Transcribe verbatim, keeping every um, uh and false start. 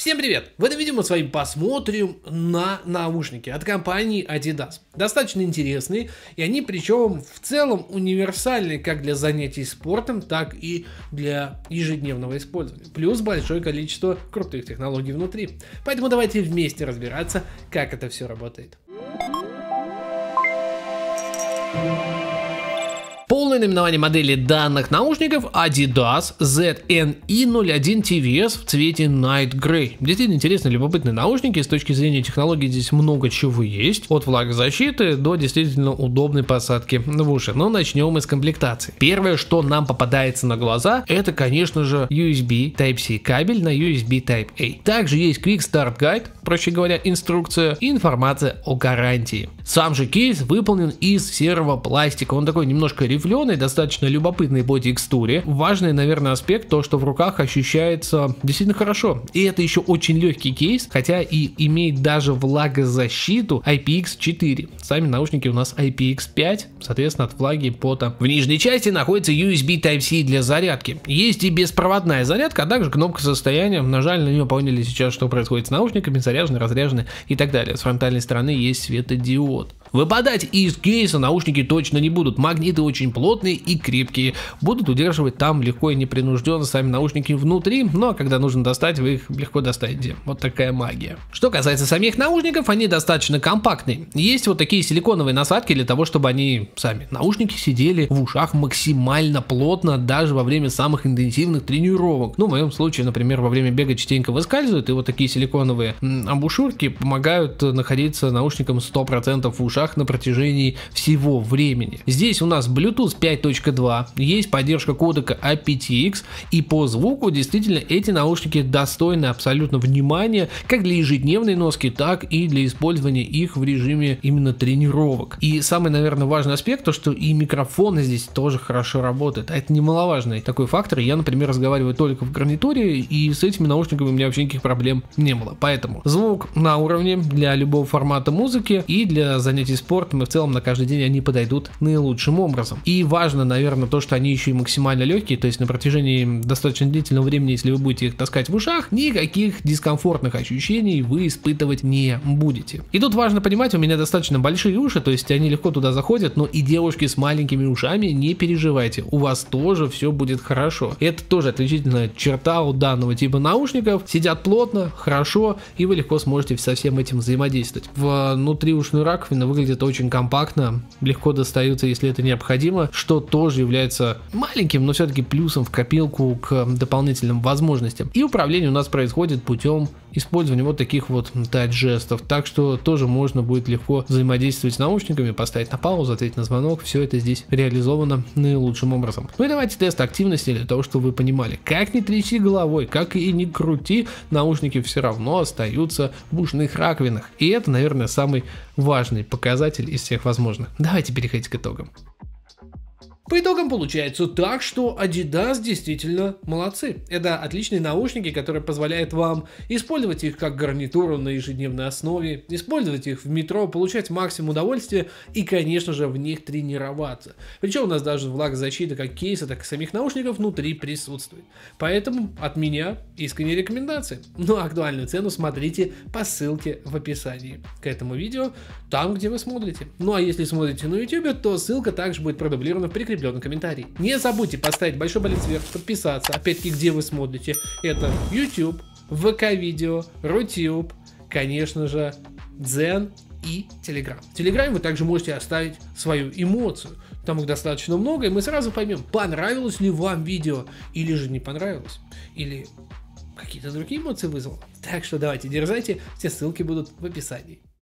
Всем привет! В этом видео мы с вами посмотрим на наушники от компании Adidas. Достаточно интересные, и они причем в целом универсальны как для занятий спортом, так и для ежедневного использования. Плюс большое количество крутых технологий внутри. Поэтому давайте вместе разбираться, как это все работает. Полное наименование модели данных наушников Adidas зет эн и ноль один ти ви эс в цвете Night Grey. Действительно интересные, любопытные наушники. С точки зрения технологий здесь много чего есть. От влагозащиты до действительно удобной посадки в уши. Но начнем мы с комплектации. Первое, что нам попадается на глаза, это, конечно же, ю эс би Type-C кабель на ю эс би Type-A. Также есть Quick Start Guide, проще говоря, инструкция и информация о гарантии. Сам же кейс выполнен из серого пластика. Он такой немножко рифленый, достаточно любопытный по текстуре. Важный, наверное, аспект то, что в руках ощущается действительно хорошо. И это еще очень легкий кейс, хотя и имеет даже влагозащиту ай пи икс четыре. Сами наушники у нас ай пи икс пять, соответственно, от влаги и пота. В нижней части находится ю эс би Type-C для зарядки. Есть и беспроводная зарядка, а также кнопка состояния. Нажали на нее, поняли сейчас, что происходит с наушниками, заряжены, разряжены и так далее. С фронтальной стороны есть светодиод. Выпадать из кейса наушники точно не будут. Магниты очень плотные и крепкие. Будут удерживать там легко и непринужденно сами наушники внутри, но когда нужно достать, вы их легко достанете. Вот такая магия. Что касается самих наушников, они достаточно компактные. Есть вот такие силиконовые насадки для того, чтобы они сами, наушники, сидели в ушах максимально плотно, даже во время самых интенсивных тренировок. Ну, в моем случае, например, во время бега частенько выскальзывают, и вот такие силиконовые амбушюрки помогают находиться наушникам сто процентов в ушах на протяжении всего времени. Здесь у нас Bluetooth пять точка два, есть поддержка кодека эй пи ти экс, и по звуку действительно эти наушники достойны абсолютно внимания как для ежедневной носки, так и для использования их в режиме именно тренировок. И самый, наверное, важный аспект, то что и микрофон здесь тоже хорошо работает. А это немаловажный такой фактор. Я, например, разговариваю только в гарнитуре, и с этими наушниками у меня вообще никаких проблем не было. Поэтому звук на уровне для любого формата музыки и для занятий спортом, и в целом на каждый день они подойдут наилучшим образом. И важно, наверное, то, что они еще и максимально легкие, то есть на протяжении достаточно длительного времени, если вы будете их таскать в ушах, никаких дискомфортных ощущений вы испытывать не будете. И тут важно понимать, у меня достаточно большие уши, то есть они легко туда заходят, но и девушки с маленькими ушами, не переживайте, у вас тоже все будет хорошо. Это тоже отличительная черта у данного типа наушников, сидят плотно, хорошо, и вы легко сможете со всем этим взаимодействовать. Внутриушную раковину выглядит очень компактно, легко достаются, если это необходимо, что тоже является маленьким, но все-таки плюсом в копилку к дополнительным возможностям. И управление у нас происходит путем использования вот таких вот тач-жестов, так что тоже можно будет легко взаимодействовать с наушниками, поставить на паузу, ответить на звонок, все это здесь реализовано наилучшим образом. Ну и давайте тест активности для того, чтобы вы понимали, как не тряси головой, как и не крути, наушники все равно остаются в ушных раковинах. И это, наверное, самый важный показатель из всех возможных. Давайте переходить к итогам. По итогам получается так, что Adidas действительно молодцы. Это отличные наушники, которые позволяют вам использовать их как гарнитуру на ежедневной основе, использовать их в метро, получать максимум удовольствия и, конечно же, в них тренироваться. Причем у нас даже влагозащита как кейса, так и самих наушников внутри присутствует. Поэтому от меня искренние рекомендации. Ну а актуальную цену смотрите по ссылке в описании к этому видео, там, где вы смотрите. Ну а если смотрите на YouTube, то ссылка также будет продублирована в прикрепленном комментарий. Не забудьте поставить большой палец вверх, подписаться. Опять-таки, где вы смотрите. Это YouTube, ВК-видео, Рутюб, конечно же, Дзен и Telegram. В Телеграме вы также можете оставить свою эмоцию. Там их достаточно много, и мы сразу поймем, понравилось ли вам видео, или же не понравилось, или какие-то другие эмоции вызвало. Так что давайте, дерзайте, все ссылки будут в описании.